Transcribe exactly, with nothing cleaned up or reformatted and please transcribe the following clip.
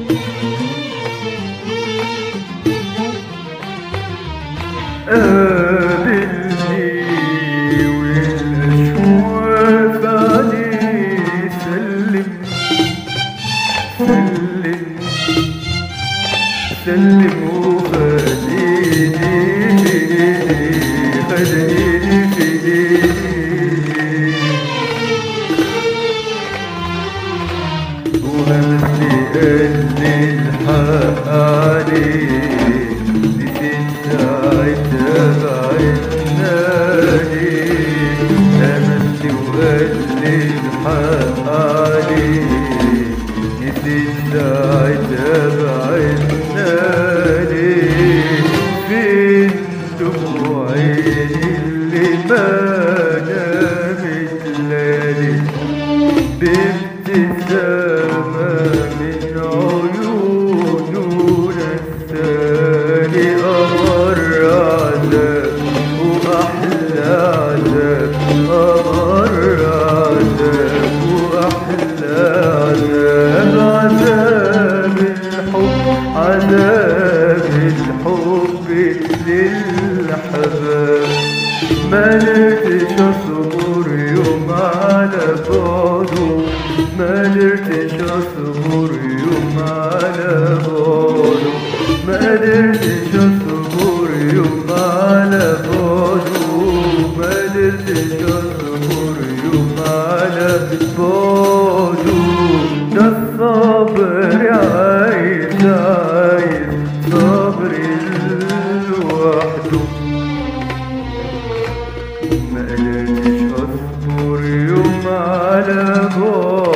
قابلني والأشواف عليه سلم سلم سلم وخليني خليني في ايدي وهمسلي قالي الحق عليك نسيت ساعتها بعدنالي همسلي وقالي الحق عليك نسيت ساعتها بعدنالي فين دموع عيني اللي ما نامت ليالي بابتسامة من عيونه نساني قمر عذاب وأحلى عذاب قمر عذاب وأحلى عذاب عذاب الحب عذاب الحب للحباب ما قدرتش اصبر يوم على بعده ما قدرتش اصبر يوم على بعده ما قدرتش اصبر يوم على بعده ما قدرتش اصبر يوم على بعده ده الصبر عايز عايز صبر لوحده ما قدرتش اصبر يوم على بعده